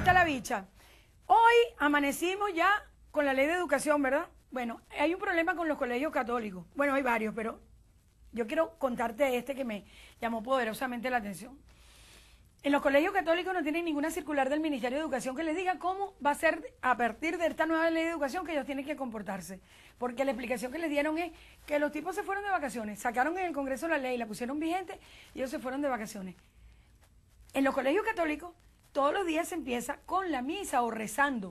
está la bicha? Hoy amanecimos ya con la ley de educación, ¿verdad? Bueno, hay un problema con los colegios católicos. Bueno, hay varios, pero yo quiero contarte este que me llamó poderosamente la atención. En los colegios católicos no tienen ninguna circular del Ministerio de Educación que les diga cómo va a ser a partir de esta nueva ley de educación que ellos tienen que comportarse. Porque la explicación que les dieron es que los tipos se fueron de vacaciones, sacaron en el Congreso la ley, la pusieron vigente y ellos se fueron de vacaciones. En los colegios católicos todos los días se empieza con la misa o rezando.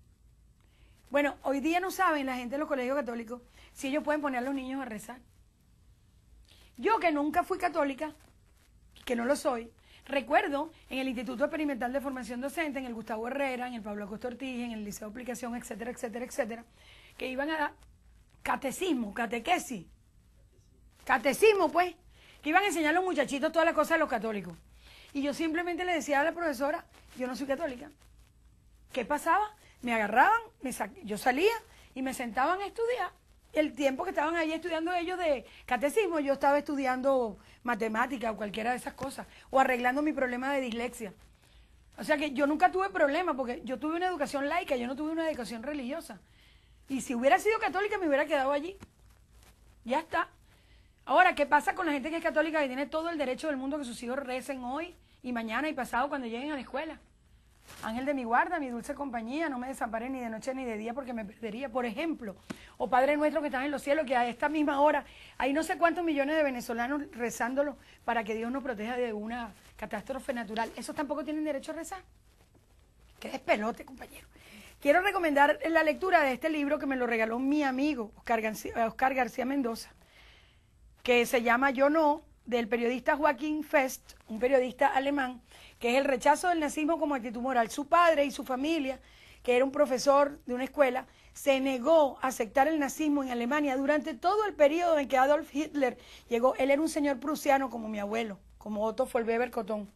Bueno, hoy día no saben la gente de los colegios católicos si ellos pueden poner a los niños a rezar. Yo que nunca fui católica, que no lo soy, recuerdo en el Instituto Experimental de Formación Docente, en el Gustavo Herrera, en el Pablo Acosta Ortiz, en el Liceo de Aplicación, etcétera, etcétera, etcétera, que iban a dar catecismo, catequesis, catecismo pues, que iban a enseñar a los muchachitos todas las cosas de los católicos. Y yo simplemente le decía a la profesora, yo no soy católica. ¿Qué pasaba? Me agarraban, yo salía y me sentaban a estudiar. El tiempo que estaban ahí estudiando ellos de catecismo, yo estaba estudiando matemática o cualquiera de esas cosas, o arreglando mi problema de dislexia. O sea que yo nunca tuve problema, porque yo tuve una educación laica, yo no tuve una educación religiosa. Y si hubiera sido católica, me hubiera quedado allí. Ya está. Ahora, ¿qué pasa con la gente que es católica, que tiene todo el derecho del mundo que sus hijos recen hoy y mañana y pasado cuando lleguen a la escuela? Ángel de mi guarda, mi dulce compañía, no me desampares ni de noche ni de día porque me perdería, por ejemplo. O Padre nuestro que estás en los cielos, que a esta misma hora hay no sé cuántos millones de venezolanos rezándolo para que Dios nos proteja de una catástrofe natural. ¿Esos tampoco tienen derecho a rezar? Qué despelote, compañero. Quiero recomendar la lectura de este libro que me lo regaló mi amigo Oscar García Mendoza, que se llama Yo no, del periodista Joaquín Fest, un periodista alemán, que es el rechazo del nazismo como actitud moral. Su padre y su familia, que era un profesor de una escuela, se negó a aceptar el nazismo en Alemania durante todo el periodo en que Adolf Hitler llegó. Él era un señor prusiano como mi abuelo, como Otto Vollweber Cotton.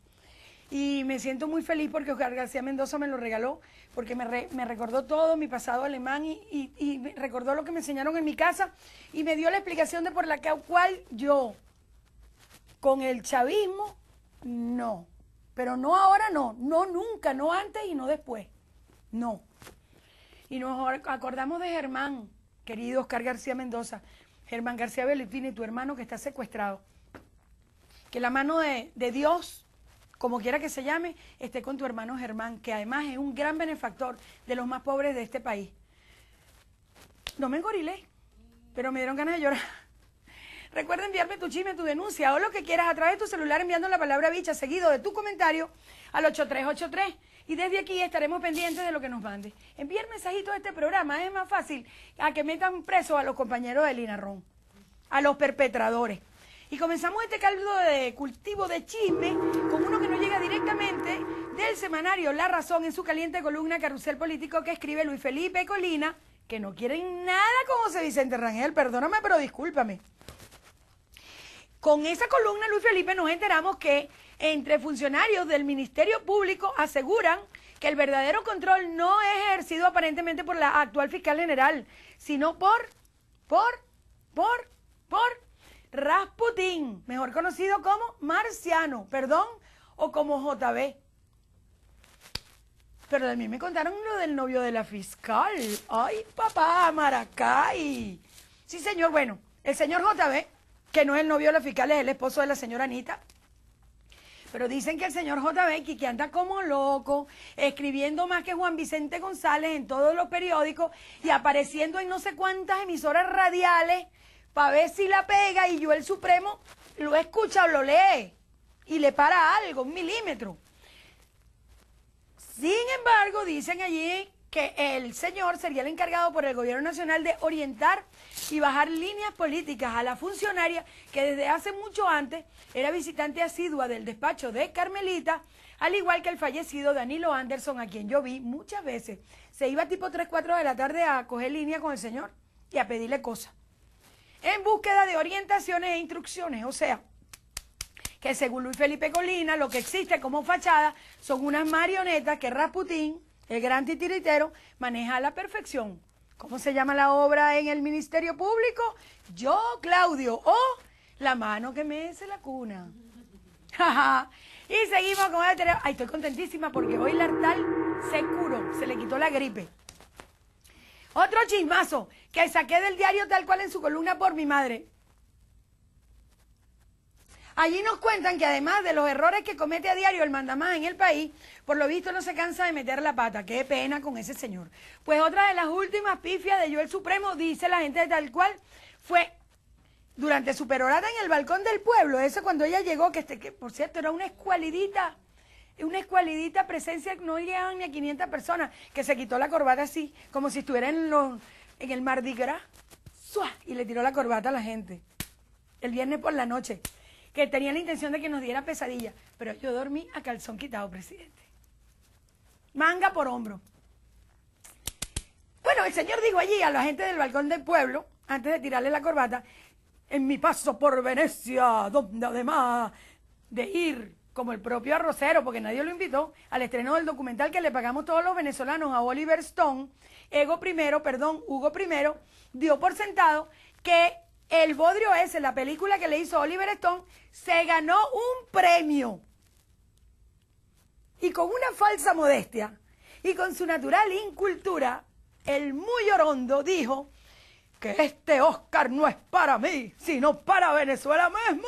Y me siento muy feliz porque Oscar García Mendoza me lo regaló, porque me recordó todo mi pasado alemán y me recordó lo que me enseñaron en mi casa y me dio la explicación de por la cual yo, con el chavismo, no. Pero no ahora, no nunca, no antes y no después, no. Y nos acordamos de Germán, querido Oscar García Mendoza, Germán García Bellutini, tu hermano que está secuestrado. Que la mano de Dios, como quiera que se llame, esté con tu hermano Germán, que además es un gran benefactor de los más pobres de este país. No me engorilé, pero me dieron ganas de llorar. Recuerda enviarme tu chisme, tu denuncia o lo que quieras a través de tu celular enviando la palabra bicha seguido de tu comentario al 8383 y desde aquí estaremos pendientes de lo que nos mande. Enviar mensajitos a este programa es más fácil a que metan presos a los compañeros de Linarrón, a los perpetradores. Y comenzamos este caldo de cultivo de chisme con uno que nos llega directamente del semanario La Razón en su caliente columna Carrusel Político que escribe Luis Felipe Colina, que no quieren nada con José Vicente Rangel, perdóname pero discúlpame. Con esa columna, Luis Felipe, nos enteramos que entre funcionarios del Ministerio Público aseguran que el verdadero control no es ejercido aparentemente por la actual fiscal general, sino por Rasputín, mejor conocido como Marciano, o como JB. Pero de mí me contaron lo del novio de la fiscal. ¡Ay, papá, Maracay! Sí, señor, bueno, el señor JB, que no es el novio de la fiscal, es el esposo de la señora Anita. Pero dicen que el señor JB, que anda como loco, escribiendo más que Juan Vicente González en todos los periódicos y apareciendo en no sé cuántas emisoras radiales para ver si la pega y yo el Supremo lo escucha o lo lee y le para algo, 1 milímetro. Sin embargo, dicen allí que el señor sería el encargado por el gobierno nacional de orientar y bajar líneas políticas a la funcionaria que desde hace mucho antes era visitante asidua del despacho de Carmelita, al igual que el fallecido Danilo Anderson, a quien yo vi muchas veces. Se iba tipo 3, 4 de la tarde a coger línea con el señor y a pedirle cosas, en búsqueda de orientaciones e instrucciones. O sea, que según Luis Felipe Colina, lo que existe como fachada son unas marionetas que Rasputín, el gran titiritero, maneja a la perfección. ¿Cómo se llama la obra en el Ministerio Público? Yo, Claudio, o La mano que mece la cuna. Y seguimos con el teléfono. Ay, estoy contentísima porque hoy Lartal se curó, se le quitó la gripe. Otro chismazo que saqué del diario tal cual en su columna por mi madre. Allí nos cuentan que además de los errores que comete a diario el mandamás en el país, por lo visto no se cansa de meter la pata. Qué pena con ese señor. Pues otra de las últimas pifias de Joel Supremo, dice la gente de tal cual, fue durante su perorata en el balcón del pueblo. Eso cuando ella llegó, que por cierto era una escualidita presencia, no llegaban ni a 500 personas, que se quitó la corbata así, como si estuviera en el Mardi Gras, ¡suah! Y le tiró la corbata a la gente. El viernes por la noche. Que tenía la intención de que nos diera pesadilla, pero yo dormí a calzón quitado, presidente. Manga por hombro. Bueno, el señor dijo allí a la gente del balcón del pueblo, antes de tirarle la corbata, en mi paso por Venecia, donde además de ir como el propio arrocero, porque nadie lo invitó, al estreno del documental que le pagamos todos los venezolanos a Oliver Stone, Hugo I, dio por sentado que el bodrio ese, la película que le hizo Oliver Stone, se ganó un premio. Y con una falsa modestia y con su natural incultura, el muy orondo dijo que este Oscar no es para mí, sino para Venezuela mismo.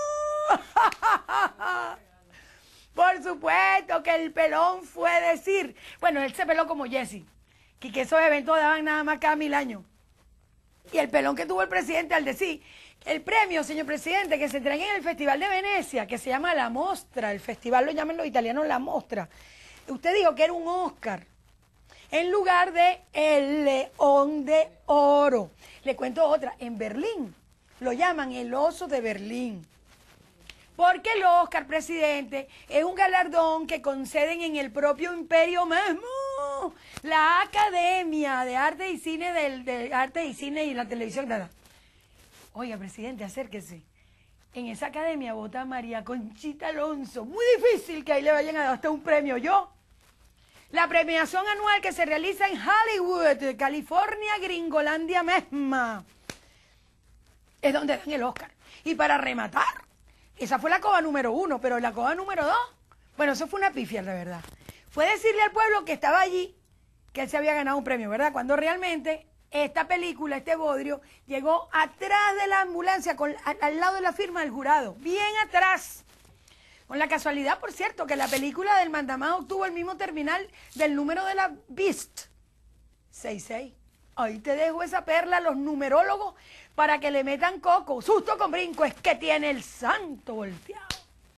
Por supuesto que el pelón fue decir, bueno, él se peló como Jesse, que esos eventos daban nada más cada 1000 años. Y el pelón que tuvo el presidente al decir, el premio, señor presidente, que se entrega en el Festival de Venecia, que se llama La Mostra, el festival lo llaman los italianos La Mostra. Usted dijo que era un Oscar, en lugar de el León de Oro. Le cuento otra, en Berlín lo llaman el Oso de Berlín. Porque el Oscar, presidente, es un galardón que conceden en el propio imperio mismo. La Academia de Arte y Cine, de Arte y Cine y la Televisión. Nada. Oiga, presidente, acérquese. En esa academia vota María Conchita Alonso. Muy difícil que ahí le vayan a dar hasta un premio. Yo. La premiación anual que se realiza en Hollywood, California, Gringolandia misma. Es donde dan el Oscar. Y para rematar, esa fue la coba número 1, pero la coba número 2, bueno, eso fue una pifia, la verdad. Fue decirle al pueblo que estaba allí que él se había ganado un premio, ¿verdad? Cuando realmente esta película, este bodrio, llegó atrás de la ambulancia, al lado de la firma del jurado, bien atrás. Con la casualidad, por cierto, que la película del mandamás obtuvo el mismo terminal del número de la Beast, 66. Ahí te dejo esa perla a los numerólogos para que le metan coco. Susto con brinco, es que tiene el santo volteado.